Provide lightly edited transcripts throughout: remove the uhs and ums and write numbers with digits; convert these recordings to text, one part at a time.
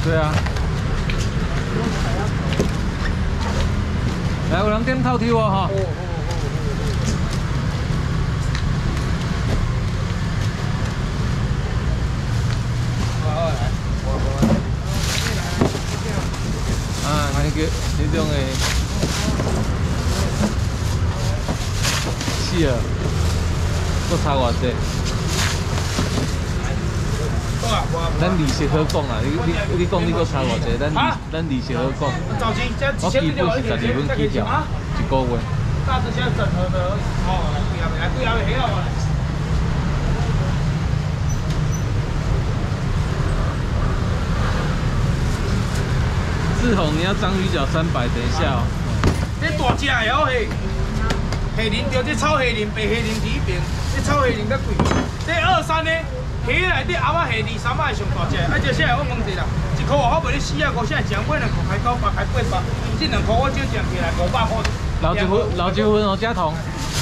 对啊。来，有人点透抽哦哈。啊，这种的，是啊，搁差偌济。咱利息好讲啊，你讲你搁差偌济，咱利息好讲。我基本是12分起跳，一个月。大致先整合的而已。哦，来，对啊，黑了。志宏，你要章鱼脚300，等一下哦。 这大只的哦，虾仁着这炒虾仁、白虾仁伫一边，这炒虾仁较贵。这23呢，虾内底鸭仔虾2、3仔上大只，啊，这啥我问一下，1箍我卖你4啊5，现在讲买2箍开900开800，这2箍我少讲起来500块。 老酒粉哦，加糖。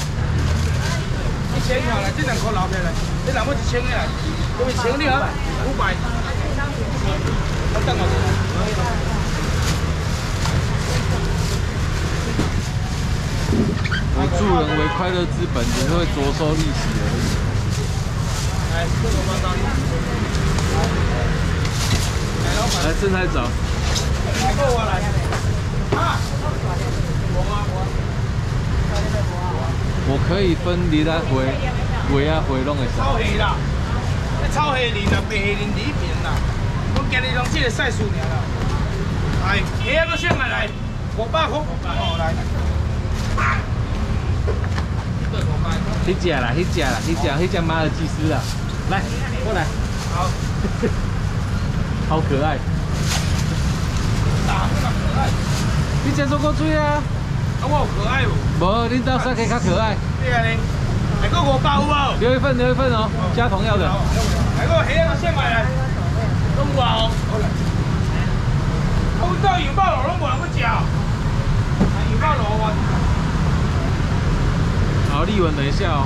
1000下来，这2箍留起来，这若要1000个来，因为1000你啊500。我等我。 为助人为快乐之本，只是会着收利息而已。 来，这个包装。 来，正在找。 来过我来。啊。 我可以分离来回啊回拢会使。 炒虾啦，这炒虾仁啦，白虾仁里面啦，我今日用这个赛数尔啦。来，虾个上来500块，哦来。 迄只啦，迄只马尔济斯啦，来，过来。 好。 好可爱。 打这么可爱。 你只做过水啊？ 啊，我有可爱无？ 无，你到啥可以较可爱？ 对啊嘞，来个500有无？ 留一份哦，加同样的。 来个虾个上来，拢有啊哦。我到油爆炉拢无人要食。油爆炉我。 好，丽文，等一下哦。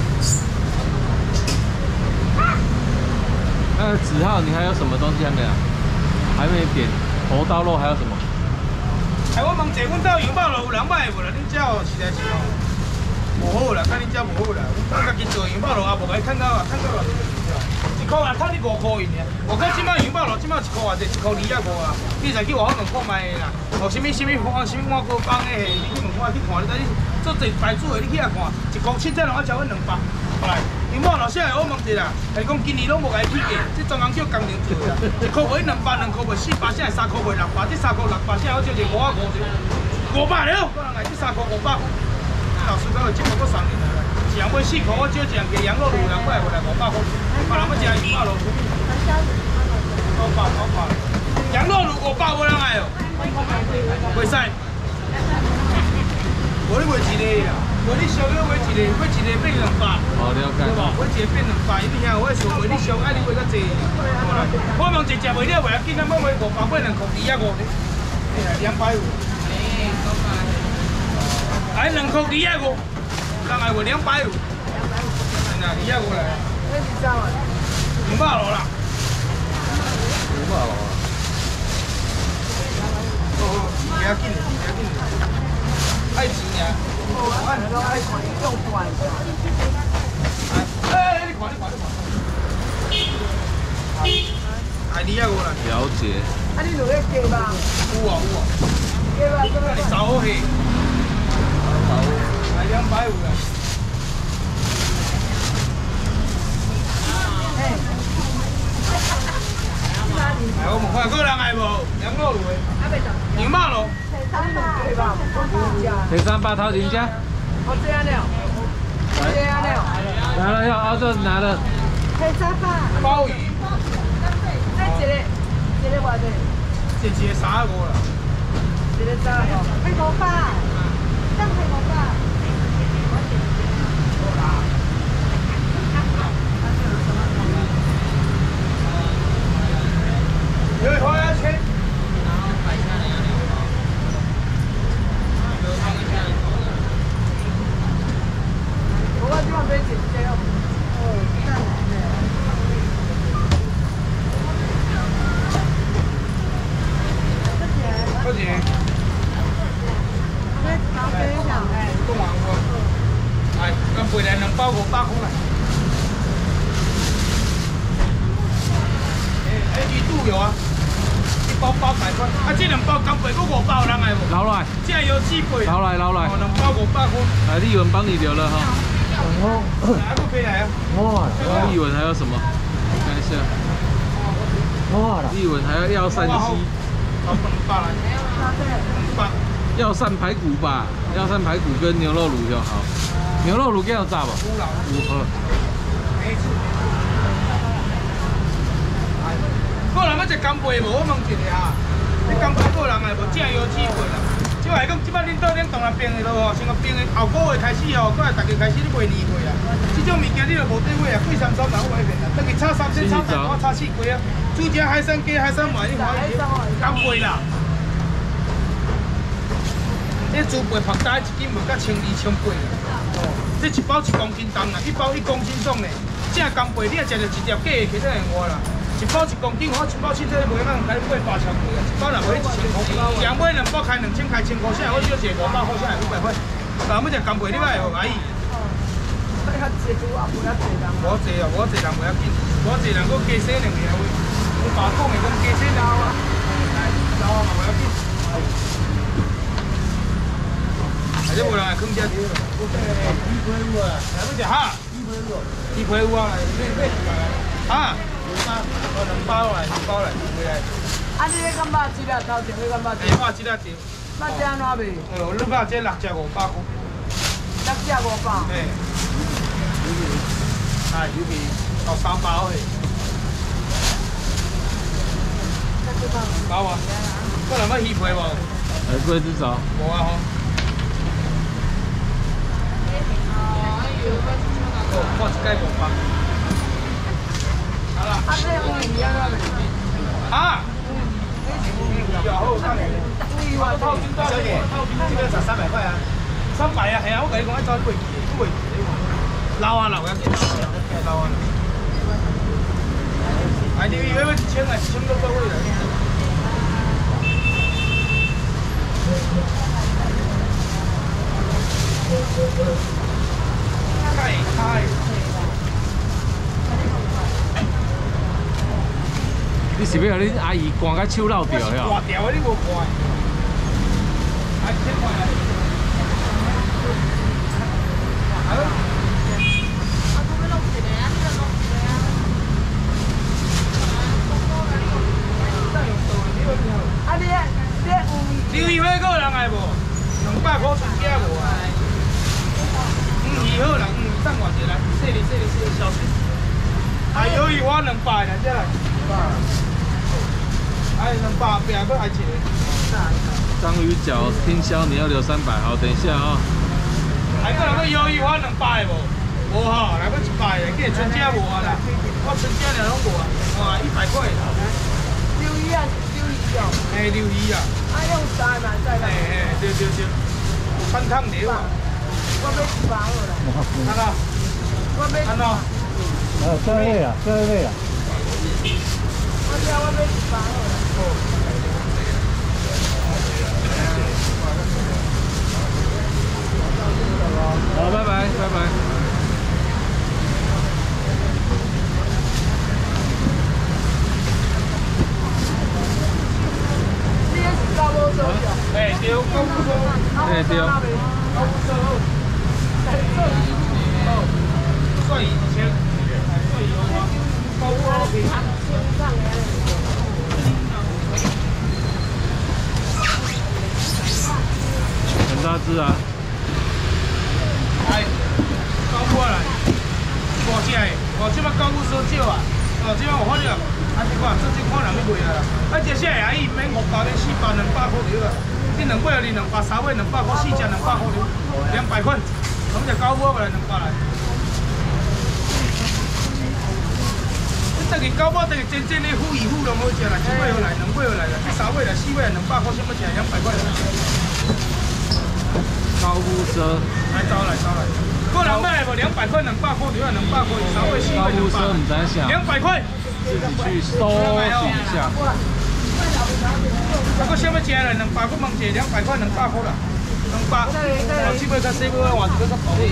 子浩，你还有什么东西还没有？还没点头刀肉，还有什么？ 哎，我问一下，阮兜油爆炉有人买无啦？恁遮哦，实在是哦，无好啦，甲恁遮无好啦。阮家己做油爆炉也无甲伊趁到偌济，1箍啊，趁你5箍银尔。我看即摆油爆炉即摆1箍偌济，1箍2啊5啊。你才去外口问看卖啦，哦，什么碗锅帮的嘿，你去问看去看，你睇你做一排煮的，你去遐看，1箍7只拢要超阮200。来，油爆炉啥的我问一下，是讲今年拢无甲伊起价，这专工叫工人做的啦。1箍卖200，2箍卖400，啥3箍卖600，这3箍600，啥好少是5啊500了，个人来这3箍500。老师讲的，这个我送你来，一人买4箍，我少一人给羊肉卤，人买回来500块，别人要食油爆炉。500，羊肉卤500，无人爱哦，袂使。无你卖一个啦，无你俗了卖一个，卖一个变200。 哦，了解。 对吧？买一个变200，你听我说，卖你俗，爱你卖较济。我问一只卖了袂要紧，咱要卖500，卖2箍2啊5，250。哎，2箍2啊5，人爱卖250。那2啊5来。那是啥啊？500罗啦。 500罗啊。 哦，不要紧，爱钱呀。爱看你用惯。哎，你看。哎，2啊5啦。 了解。 啊，你落去鸡吧？ 有啊。 鸡吧，这个。 你找好去。来250啦。来，我问看，个人爱无？羊肉卤的。牛肉卤。 提300头前加。 我这样了。这样了。 拿了要，这拿了。 提300。 鲍鱼。 这个偌济？ 这一个35啦。 这个35，配500，这样配500。 有花要钱。 我这样买几只哦？哦，太难了。 包800块，啊，这2包干贝佫5包人来无？ 捞来， 这油鸡贝， 捞来，捞来。 2包500块。 来，丽文帮你留了哈。 来个飞来啊！ 丽文还有什么？看一下。丽文还要山鸡。 200来。200。 要鳝排骨吧？要鳝排骨跟牛肉卤就好。牛肉卤给我炸吧。5盒。 个人要食干贝无？我问一下哈，你干贝个人来无？正油鸡贝啦。即话讲，即摆恁到恁当然冰的咯吼，像个冰的后个月开始吼，过来大家开始你卖年货啊。即种物件你就无对位啊，贵3、3万我买面啦，等于差3千、差3，我差4几啊。煮只海参鸡、海参丸，你看干贝啦。这猪背拍大一斤卖到1200、1800啦。哦，这一包1公斤重啦，一包1公斤重嘞。正干贝你若食着一条假的，其实会活啦。 一包1公斤，我一包凊彩卖咱买8千块啊，一包若卖1000块。两买2包开2000，开1000块，现在我少一个500块，现在500块。但要食干贝，你买有阿姨？无济啊，无济人袂要紧，无济人佫加洗2个位。我爸讲的讲加洗捞啊，捞啊嘛袂要紧。还是无人来坑遮条。鱼皮有啊，来要食哈？鱼皮有啊，来，哈？2包来，2包来，回来。 啊，你咧干巴鸡啦？头前你干巴鸡？ 肉只啊条。 肉只安怎卖？ 哦，你肉只6只500块。 6只500。 嘿。哎，鱼皮到3包嘿。包啊！个人要鱼皮无？ 贵至少。 无啊吼。哦，我一盖500。 啊，这乌鱼安怎卖？啊？比较好看的。乌鱼我套斤多少钱？这个才300块啊。300啊，系啊，我跟你讲，一早你袂记，你袂记的。老啊老啊，老啊。哎，你以为1000啊，1000都到位了。开。 你是要恁阿姨赶甲手漏掉呀？ 挂掉的你无看。还1000块来。 啊，你鱿鱼花个人来无？200块出价无啊？鱼好啦，送偌济来，细哩，小心。啊，鱿鱼花200啦，这来。 哎，200饼佫爱一个。 章鱼脚听销你要留300，好，等一下啊。 还个人要鱿鱼花200无？无吼，来要100的，今日春节无啊啦。我春节了拢无啊，哇，100块啦。 鱿鱼啊，鱿鱼哦。 嘿，鱿鱼啊。 啊，用3嘛，再来。 嘿，对。穿烫料啊。 我买1包啦。 安怎？ 我买。 安怎？ 这位啊。 我买1包啦。 好，拜拜。 你也是高无收着？ 嘿，对，高无收。 嘿，对。 高无收。算2000。高无收。 很大只啊！ 哎，高母来，5只的，即摆高母少少啊，即摆有法了，啊，你看，这看人去卖啊啦，啊，这些阿姨免5包，你4包200块了啦，你2尾你200、3尾200块，4只200块了，200块，咁就高母来200来。你等于高母等于真正的虎鱼虎拢好食啦，1尾好来，2尾好来啦，你3尾来4尾来200块，什么钱200块？ 高夫车， 来招来。个人买无200块、200块，就要200块，3尾4尾高夫车唔知想 200块。 自己去搜寻一下。 啊，个什么钱来200块问一下200块200块啦，200。我这边较细尾，换一个较薄的。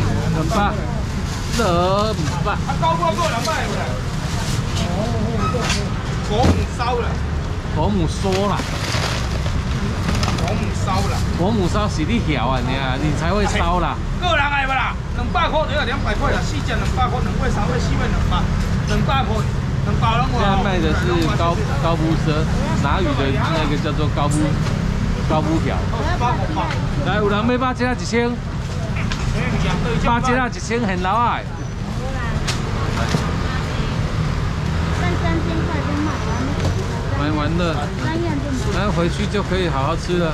200。 啊，高我个人买无啦。5烧啦。 保姆说啦， 保姆烧啦， 保姆烧是你晓啊，你才会烧啦。 个人爱不啦？200块，对啊，200块啦，4只200块，2尾3尾4尾200块，200块，200人现在卖的是高布蛇，拿鱼的那个叫做高布条。来，有人要8只1000，8只1000很老啊。买完了，然后回去就可以好好吃了。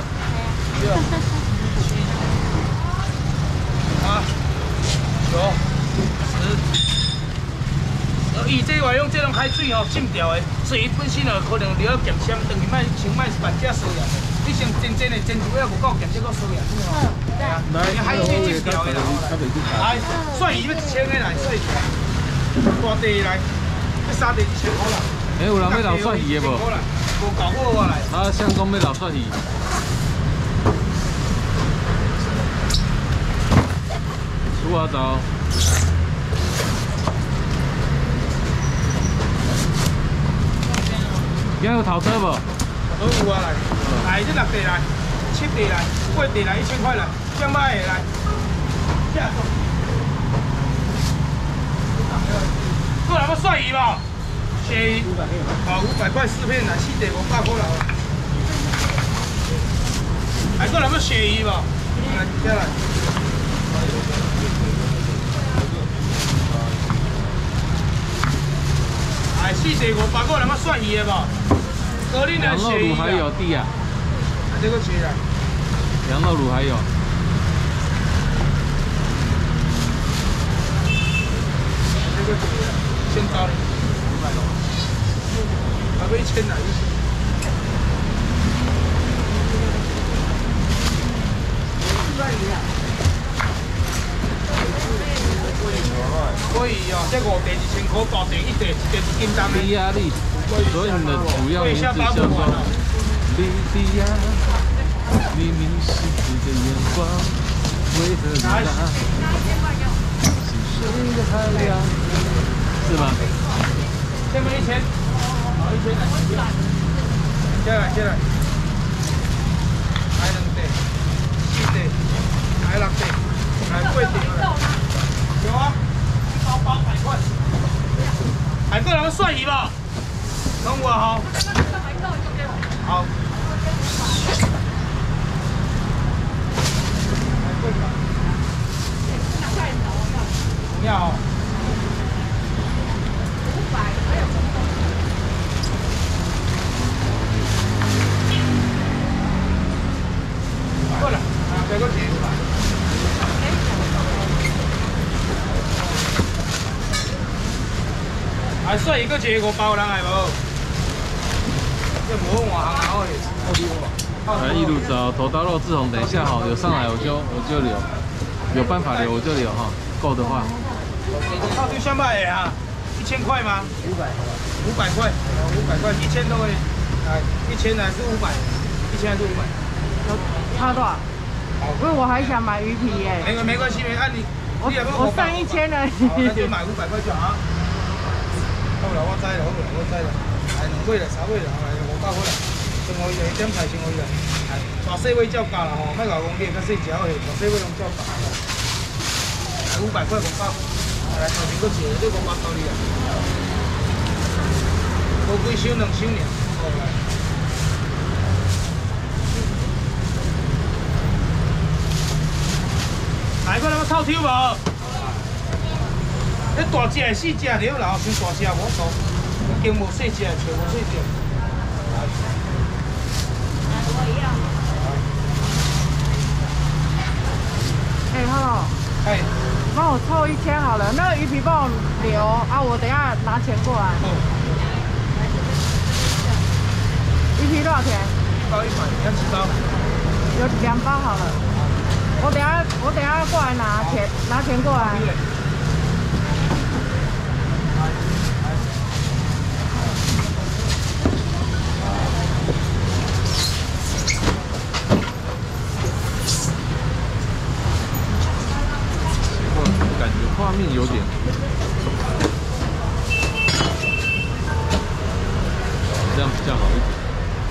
8、9、10。伊这话用这种海水吼浸掉的，所以本身哦可能你要咸鲜，等于卖先卖半只酥呀。你先真的煎煮了，无够咸，这个酥呀。对啊，海水浸掉的啦。来，蒜鱼要1000个来，细条。大地来，这沙地1000块啦。 哎，有人要老蒜鱼的无？ 无搞好我来。 啊，相公要老蒜鱼。出啊走。今有头车无？ 都有啊来，来这6地来，7地来，8地来1000块来，2百个来。过来要蒜鱼无？鲫鱼，哦500块4片来，4地500块啦。来过来要鲫鱼无？来，接来。来4地500块，来要蒜鱼的无？格林的鲫鱼还有地啊？ 这个鲫鱼。 羊肉卤还有。 这个先招你500多，还没1000呢，1000。可以哦，这5地1000块，大地1地1斤单的。 低压力，所以你的主要名字叫做低压。明明是你的眼光，为何你那心碎的海量？是吗？ 这么1000，好1000来，接来，来2地，4地，来6地，来8地了。有啊，一包800块。还够人蒜鱼吧？等我好。好。要哦。过来，这个钱。还算一个结果包人来无？这无换行好的， 来一路找头刀肉志宏，等一下哈，有上来我就留，有办法留我就留哈，够的话。 套对200个啊，1000块吗？500块，500块，1000都可以。哎，1000还是500？1000还是500？ 差多少？因为我还想买鱼皮耶。 没关系，按你。 我剩1000了。 那就买500块就好。好啦，我知啦，来2尾啦，3尾啦，来500块啦。生活鱼点菜生活鱼啦，大细尾照价啦吼，莫甲讲你较细只好，大细尾拢照价。来500块500，来头前搁一个，你500到你啦。无几箱2箱尔，好来。来，我咱臭抽无？你大只的4只了啦，先大只无错，经无细只，找无细只。 哎哈， 哎， 帮我凑1000好了，那个鱼皮帮我留啊，我等下拿钱过来。鱼皮多少钱 ？1包100，你要几包？ 有2包好了，我等下过来拿钱过来。 感觉画面有点，这样比较好一点。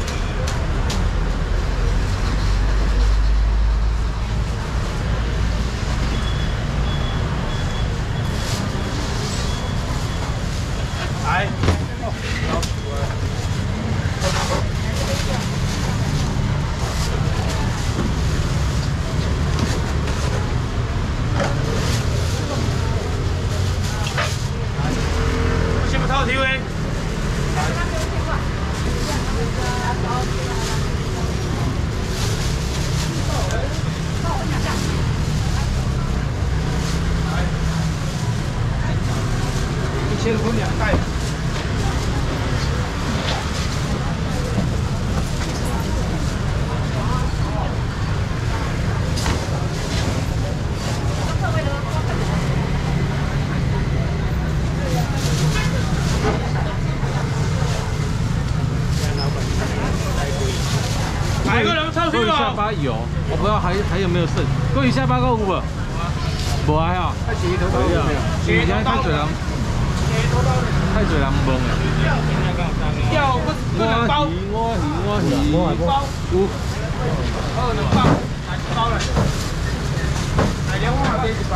来个人臭屁下哦！ 巴有，我不知道还有没有剩。过鱼下巴够有无？无啊呀。 他洗头刀有没有？ 现在太侪人，太侪人问了。 要不能包， 我鱼， 包有。 2包，来1包了。来2碗这1包。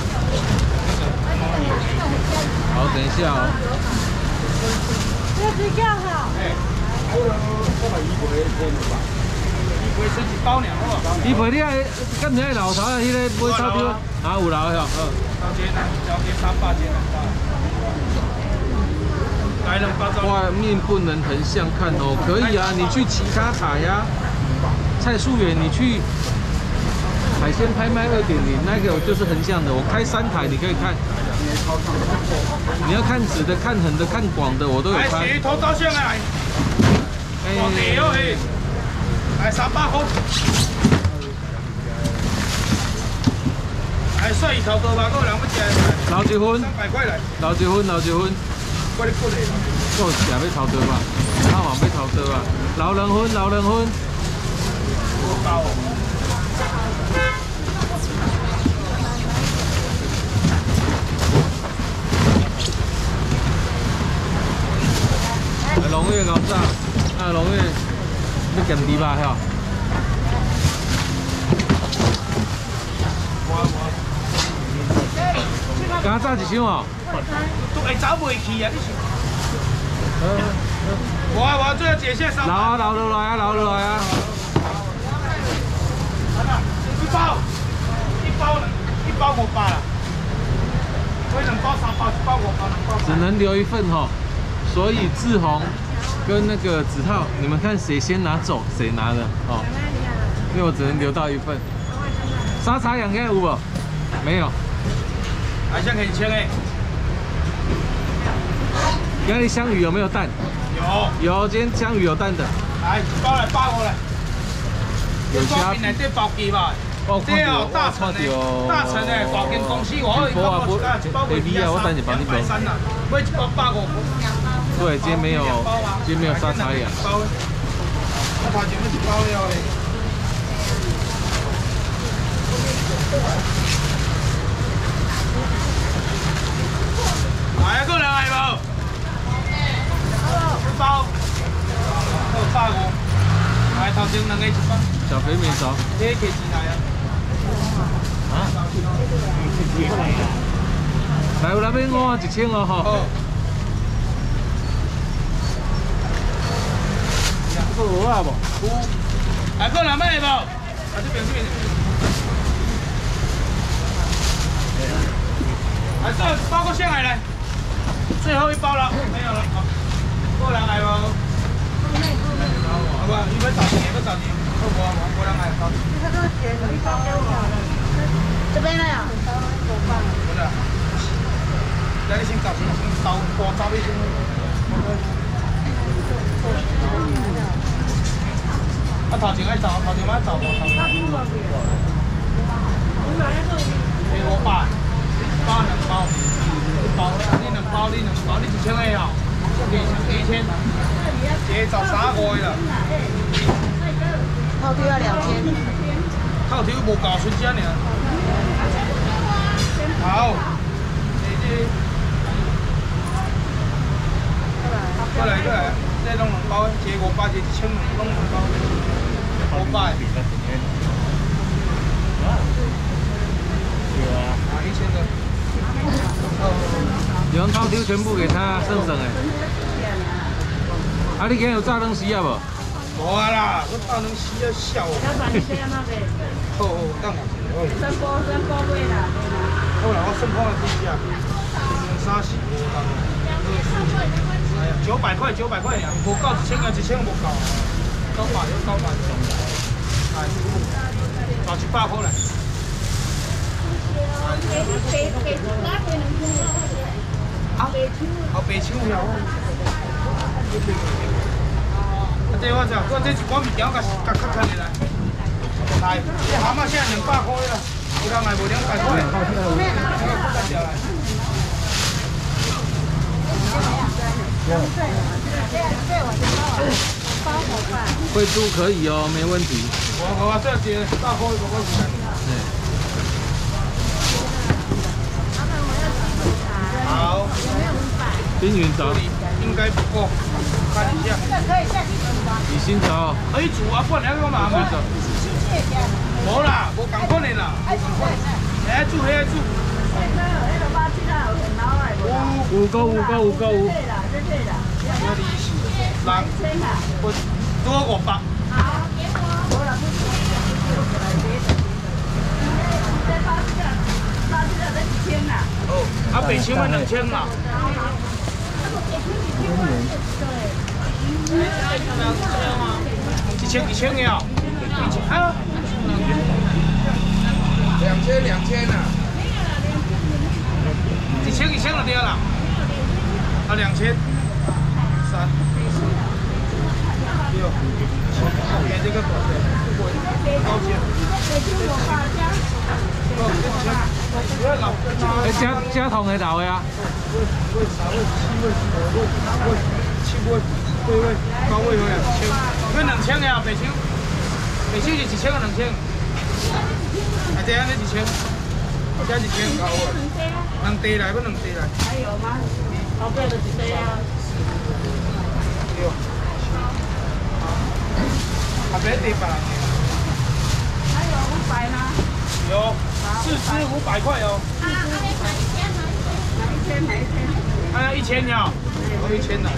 好，等一下哦。 这只叫好。 维生1包2好不好？ 伊陪你爱，敢唔爱老头啊？迄个买炒条啊，有老的哦。 交接300斤来2包。 外面不能横向看哦，可以啊，你去其他采呀，蔡树园，你去海鲜拍卖2.0那个就是横向的，我开3台，你可以看。你要看直的、看横的、看广的，我都有拍。 来，头刀上来。广的哦嘿，来300块。来蒜鱼头刀吧，还有人要吃。 捞一份 300块来。 捞一份。 我咧骨的。 我是要炒刀吧，他嘛要炒刀啊，捞2份。 多高哦？ 龙月搞啥？啊，龙月要减猪吧，晓？刚炸一箱哦。 都会走袂去啊！你是？我最后解下300。 捞落来啊！ 一包500啦。我2包3包，1包5包，2包3。 只能留一份哈，所以志宏跟那个子浩，你们看谁先拿走，谁拿的哦。因为我只能留到1份。沙茶养有无？没有。 海鲜可以切诶。 今天香鱼有没有蛋？有，今天香鱼有蛋的。 来1包来8个来。 有虾皮。 内底包鸡吧。这哦，大成的大间公司，我一包我等下帮你包。 买1包150。 对，今天没有沙茶养。 我头前要1包了嘞。来啊，个人来无？1包，250。来，头前2个1包。 小肥面熟。 这个钱来啊？ 啊？来，有那边5 1000哦吼。这个有啊无？ 有。来，个人买无？啊，这边。来，这包个上来，最后1包了，没有了。个人来无？好吧，你要找钱，我人来找。 这边的呀。 不是。来，你先找钱，先找多找一些。啊，头前爱找，头前爱找无？给500，1包2包，1包，你2包，你1000个哦，2000，这找350了。 套丢要2000。 套丢无够出价呢。好，过来，这弄2包，这500，这1000，弄2包，500。1000个。 用套丢全部给他省省诶。啊，你今天有炸东西啊无？ 无啊啦，我炸东西要笑。好，等下。 3包买啦。 好啦，我算看下底下，2、3、4、5、6、7。哎呀，900块尔，无够1000个，1000无够。900。哎，找100块来。好白手了。这我这一罐物件，我甲较看下来。来，这蛤蟆现在200块了，有人来无200块。 包好饭。 会猪可以哦，没问题。 我这些大锅一个锅子。好。 冰云糟。 应该不够，看一下。 鱼腥草。 可以煮啊，不然你要干嘛嘛？无啦，无共款的啦。爱煮，爱煮。 有够。 多500。哦，啊8,000块2,000嘛。1,000呀，2,000啊，2,000啊，1,000就对啦，啊2,000，3、6、7，这个多少？高级。 加同的豆的啊。 7位，高位有2,000，这2,000呀，8,000是1,000个2,000，啊这样的1,000，这1,000高位，2地来不2地来？还有吗？后边的1地啊。6、7，啊别地吧。还有500吗？有，4只500块哦。啊，那1,000呀，有1,000的。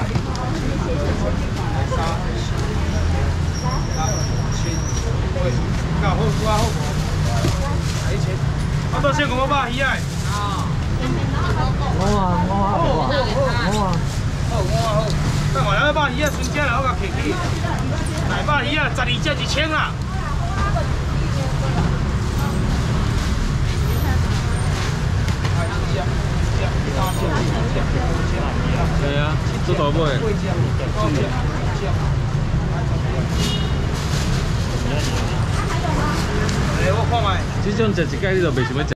我到先讲我把鱼啊！我。等我来把鱼啊，春节来我甲摕去。来把鱼啊，12只1,000啊！ 对啊，做大尾。 我看卖。 这种食一摆你就袂想要食。